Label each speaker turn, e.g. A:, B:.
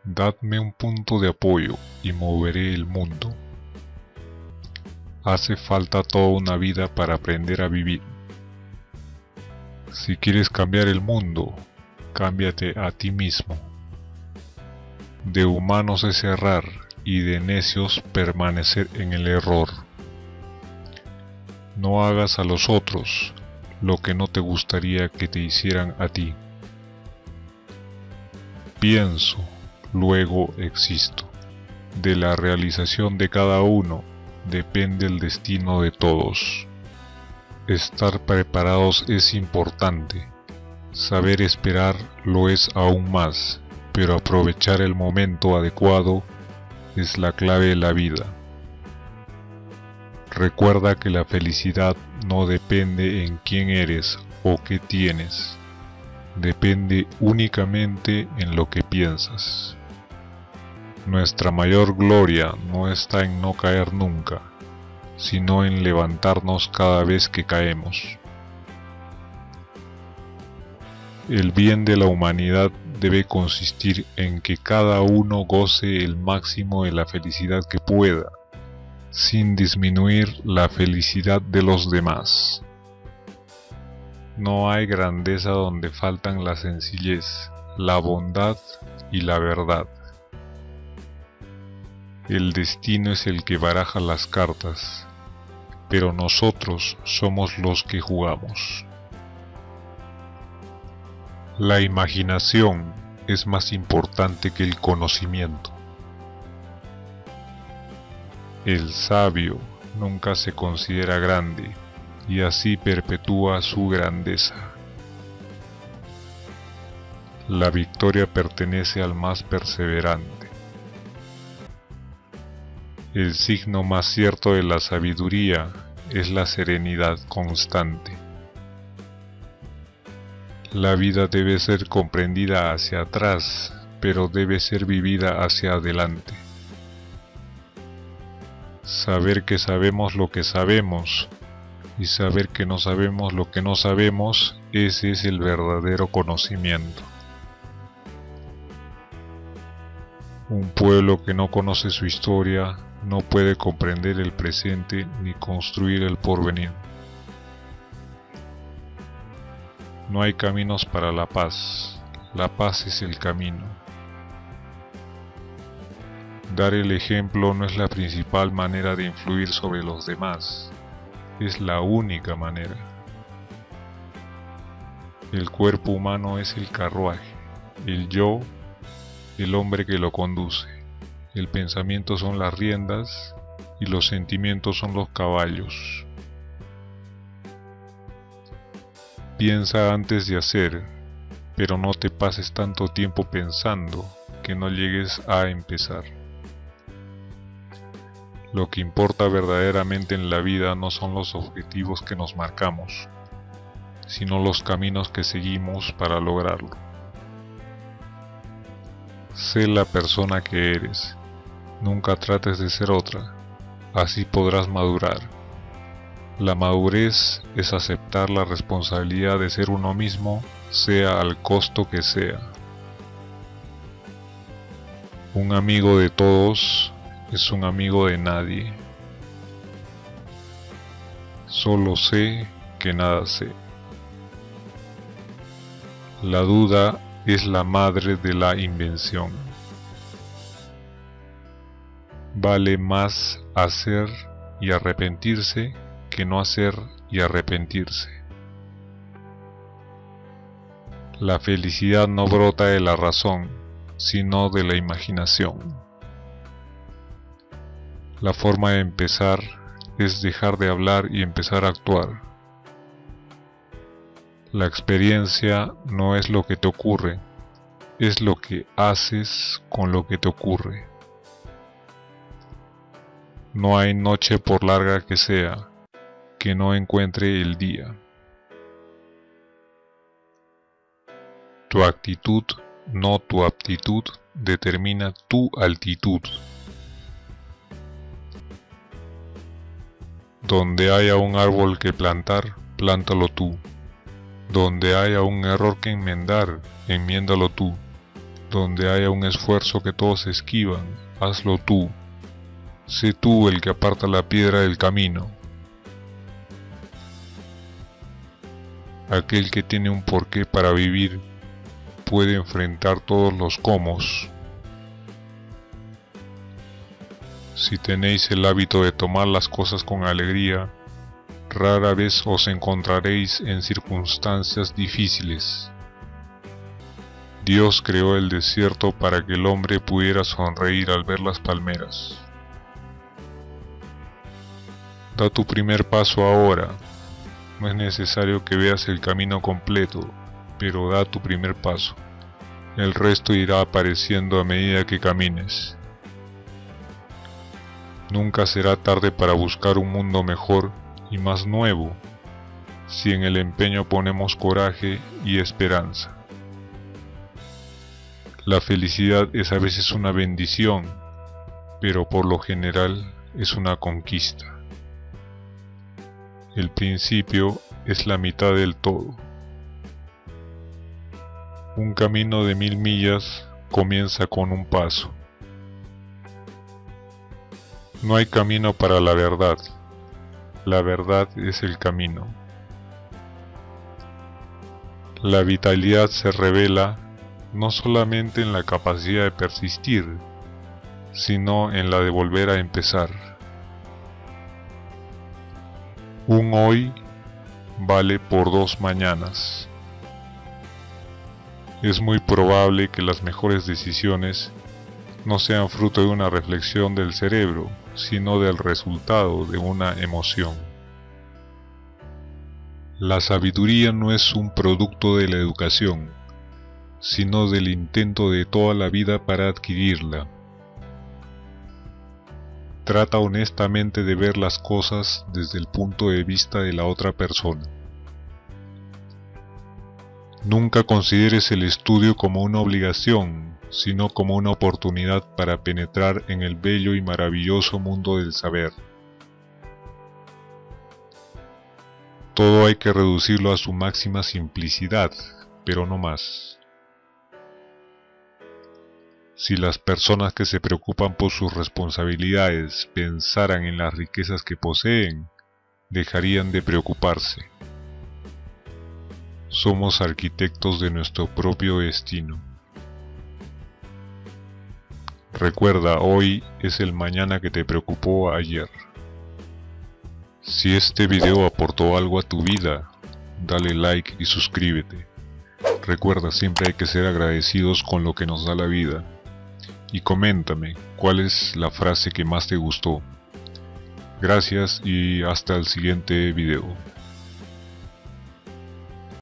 A: Dadme un punto de apoyo y moveré el mundo. Hace falta toda una vida para aprender a vivir. Si quieres cambiar el mundo, cámbiate a ti mismo. De humanos es errar y de necios permanecer en el error. No hagas a los otros lo que no te gustaría que te hicieran a ti. Pienso, luego existo. De la realización de cada uno depende el destino de todos. Estar preparados es importante. Saber esperar lo es aún más, pero aprovechar el momento adecuado es la clave de la vida. Recuerda que la felicidad no depende en quién eres o qué tienes. Depende únicamente en lo que piensas. Nuestra mayor gloria no está en no caer nunca, sino en levantarnos cada vez que caemos. El bien de la humanidad debe consistir en que cada uno goce el máximo de la felicidad que pueda, sin disminuir la felicidad de los demás. No hay grandeza donde faltan la sencillez, la bondad y la verdad. El destino es el que baraja las cartas, pero nosotros somos los que jugamos. La imaginación es más importante que el conocimiento. El sabio nunca se considera grande y así perpetúa su grandeza. La victoria pertenece al más perseverante. El signo más cierto de la sabiduría es la serenidad constante. La vida debe ser comprendida hacia atrás, pero debe ser vivida hacia adelante. Saber que sabemos lo que sabemos y saber que no sabemos lo que no sabemos, ese es el verdadero conocimiento. Un pueblo que no conoce su historia no puede comprender el presente ni construir el porvenir. No hay caminos para la paz es el camino. Dar el ejemplo no es la principal manera de influir sobre los demás, es la única manera. El cuerpo humano es el carruaje, el yo, el hombre que lo conduce. El pensamiento son las riendas y los sentimientos son los caballos. Piensa antes de hacer, pero no te pases tanto tiempo pensando que no llegues a empezar. Lo que importa verdaderamente en la vida no son los objetivos que nos marcamos, sino los caminos que seguimos para lograrlo. Sé la persona que eres, nunca trates de ser otra, así podrás madurar. La madurez es aceptar la responsabilidad de ser uno mismo, sea al costo que sea. Un amigo de todos es un amigo de nadie. Solo sé que nada sé. La duda es la madre de la invención. Vale más hacer y arrepentirse que no hacer y arrepentirse. La felicidad no brota de la razón, sino de la imaginación. La forma de empezar es dejar de hablar y empezar a actuar. La experiencia no es lo que te ocurre, es lo que haces con lo que te ocurre. No hay noche por larga que sea, que no encuentre el día. Tu actitud, no tu aptitud, determina tu altitud. Donde haya un árbol que plantar, plántalo tú. Donde haya un error que enmendar, enmiéndalo tú. Donde haya un esfuerzo que todos esquivan, hazlo tú. Sé tú el que aparta la piedra del camino. Aquel que tiene un porqué para vivir puede enfrentar todos los cómos. Si tenéis el hábito de tomar las cosas con alegría, rara vez os encontraréis en circunstancias difíciles. Dios creó el desierto para que el hombre pudiera sonreír al ver las palmeras. Da tu primer paso ahora. No es necesario que veas el camino completo, pero da tu primer paso. El resto irá apareciendo a medida que camines. Nunca será tarde para buscar un mundo mejor y más nuevo, si en el empeño ponemos coraje y esperanza. La felicidad es a veces una bendición, pero por lo general es una conquista. El principio es la mitad del todo. Un camino de 1000 millas comienza con un paso. No hay camino para la verdad es el camino. La vitalidad se revela no solamente en la capacidad de persistir, sino en la de volver a empezar. Un hoy vale por 2 mañanas. Es muy probable que las mejores decisiones no sean fruto de una reflexión del cerebro, sino del resultado de una emoción. La sabiduría no es un producto de la educación, sino del intento de toda la vida para adquirirla. Trata honestamente de ver las cosas desde el punto de vista de la otra persona. Nunca consideres el estudio como una obligación, sino como una oportunidad para penetrar en el bello y maravilloso mundo del saber. Todo hay que reducirlo a su máxima simplicidad, pero no más. Si las personas que se preocupan por sus responsabilidades pensaran en las riquezas que poseen, dejarían de preocuparse. Somos arquitectos de nuestro propio destino. Recuerda, hoy es el mañana que te preocupó ayer. Si este video aportó algo a tu vida, dale like y suscríbete. Recuerda, siempre hay que ser agradecidos con lo que nos da la vida. Y coméntame cuál es la frase que más te gustó. Gracias y hasta el siguiente video.